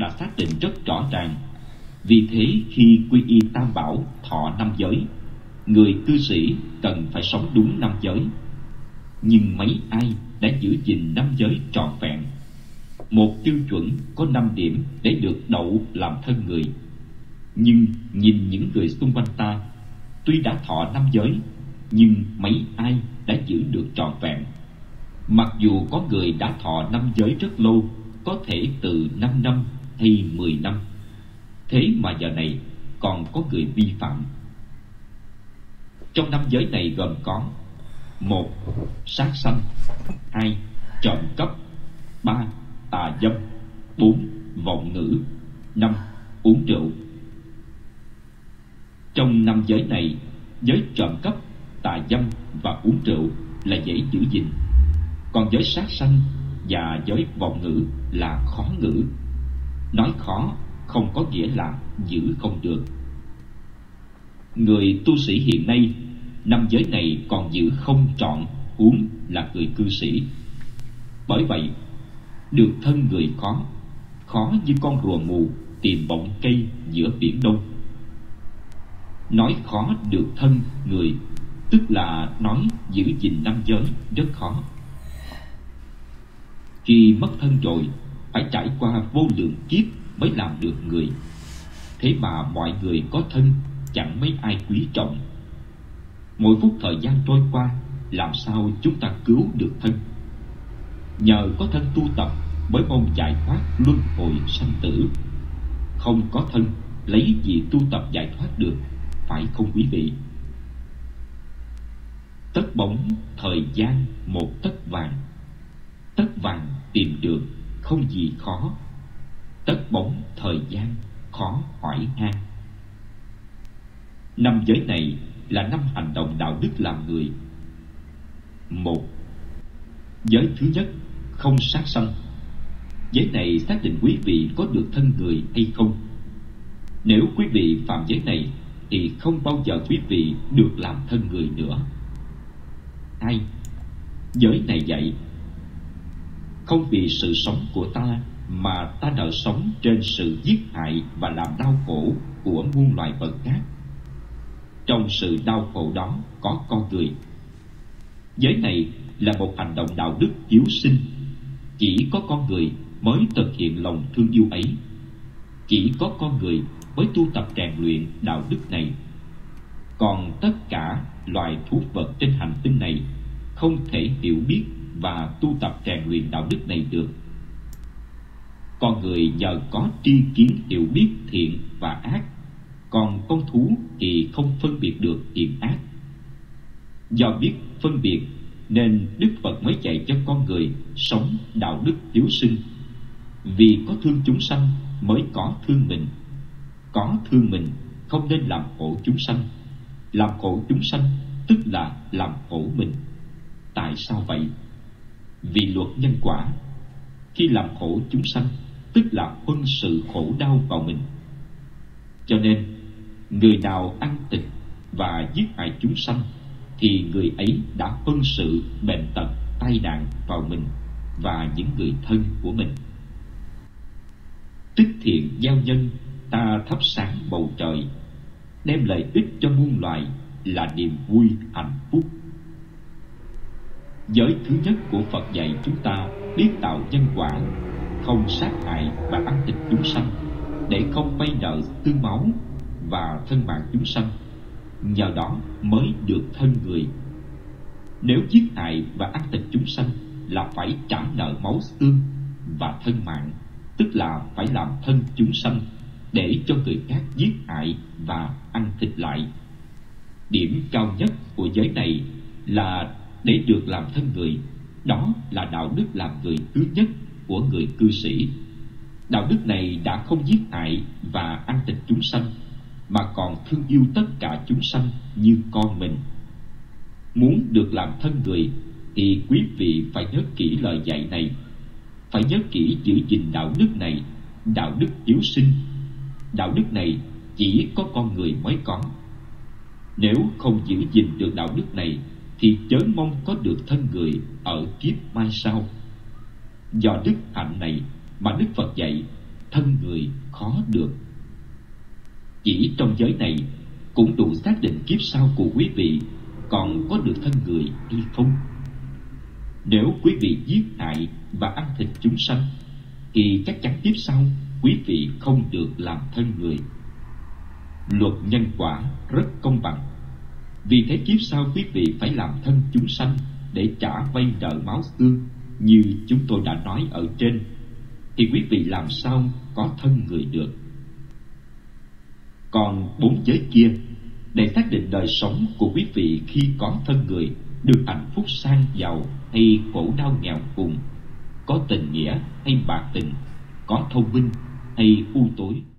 đã xác định rất rõ ràng. Vì thế khi quy y Tam Bảo thọ 5 giới, người cư sĩ cần phải sống đúng 5 giới. Nhưng mấy ai đã giữ gìn 5 giới trọn vẹn? Một tiêu chuẩn có 5 điểm để được đậu làm thân người. Nhưng nhìn những người xung quanh ta, tuy đã thọ 5 giới, nhưng mấy ai đã giữ được trọn vẹn? Mặc dù có người đã thọ 5 giới rất lâu, có thể từ 5 năm hay 10 năm, thế mà giờ này còn có người vi phạm. Trong 5 giới này gồm có: 1. Sát sanh, 2. Trộm cắp, 3. Tà dâm, 4. Vọng ngữ, 5. Uống rượu. Trong 5 giới này, giới trộm cắp, tà dâm và uống rượu là dễ giữ gìn, còn giới sát sanh và giới vọng ngữ là khó ngữ. Nói khó không có nghĩa là giữ không được. Người tu sĩ hiện nay 5 giới này còn giữ không trọn, huống là người cư sĩ. Bởi vậy được thân người khó, khó như con rùa mù tìm bọng cây giữa biển Đông. Nói khó được thân người, tức là nói giữ gìn 5 giới rất khó. Khi mất thân rồi, phải trải qua vô lượng kiếp mới làm được người. Thế mà mọi người có thân chẳng mấy ai quý trọng. Mỗi phút thời gian trôi qua, làm sao chúng ta cứu được thân? Nhờ có thân tu tập mới mong giải thoát luân hồi sanh tử. Không có thân, lấy gì tu tập giải thoát được, phải không quý vị? Tất bóng thời gian một tấc vàng, tấc vàng tìm được không gì khó, tất bóng thời gian khó hỏi han. 5 giới này là 5 hành động đạo đức làm người. 1. Giới thứ nhất, không sát sanh. Giới này xác định quý vị có được thân người hay không. Nếu quý vị phạm giới này thì không bao giờ quý vị được làm thân người nữa. 2. Giới này dạy không vì sự sống của ta mà ta nợ sống trên sự giết hại và làm đau khổ của muôn loài vật khác. Trong sự đau khổ đó có con người. Giới này là một hành động đạo đức hiếu sinh. Chỉ có con người mới thực hiện lòng thương yêu ấy. Chỉ có con người mới tu tập rèn luyện đạo đức này. Còn tất cả loài thú vật trên hành tinh này không thể hiểu biết và tu tập rèn luyện đạo đức này được. Con người nhờ có tri kiến hiểu biết thiện và ác, còn con thú thì không phân biệt được thiện ác. Do biết phân biệt nên Đức Phật mới dạy cho con người sống đạo đức hiếu sinh. Vì có thương chúng sanh mới có thương mình. Có thương mình không nên làm khổ chúng sanh. Làm khổ chúng sanh tức là làm khổ mình. Tại sao vậy? Vì luật nhân quả. Khi làm khổ chúng sanh tức là huân sự khổ đau vào mình. Cho nên người nào ăn thịt và giết hại chúng sanh thì người ấy đã huân sự bệnh tật tai nạn vào mình và những người thân của mình. Tích thiện gieo nhân, ta thắp sáng bầu trời, đem lợi ích cho muôn loài là niềm vui hạnh phúc. Giới thứ nhất của Phật dạy chúng ta biết tạo nhân quả, không sát hại và ăn thịt chúng sanh, để không vay nợ xương máu và thân mạng chúng sanh. Nhờ đó mới được thân người. Nếu giết hại và ăn thịt chúng sanh là phải trả nợ máu xương và thân mạng, tức là phải làm thân chúng sanh để cho người khác giết hại và ăn thịt lại. Điểm cao nhất của giới này là để được làm thân người. Đó là đạo đức làm người thứ nhất của người cư sĩ. Đạo đức này đã không giết hại và ăn thịt chúng sanh, mà còn thương yêu tất cả chúng sanh như con mình. Muốn được làm thân người thì quý vị phải nhớ kỹ lời dạy này. Phải nhớ kỹ giữ gìn đạo đức này, đạo đức hiếu sinh. Đạo đức này chỉ có con người mới có. Nếu không giữ gìn được đạo đức này thì chớ mong có được thân người ở kiếp mai sau. Do đức hạnh này mà Đức Phật dạy thân người khó được. Chỉ trong giới này cũng đủ xác định kiếp sau của quý vị còn có được thân người hay không. Nếu quý vị giết hại và ăn thịt chúng sanh, thì chắc chắn kiếp sau quý vị không được làm thân người. Luật nhân quả rất công bằng. Vì thế kiếp sau quý vị phải làm thân chúng sanh để trả vay nợ máu xương như chúng tôi đã nói ở trên, thì quý vị làm sao có thân người được. Còn 4 giới kia, để xác định đời sống của quý vị khi có thân người, được hạnh phúc sang giàu hay khổ đau nghèo cùng, có tình nghĩa hay bạc tình, có thông minh hay u tối.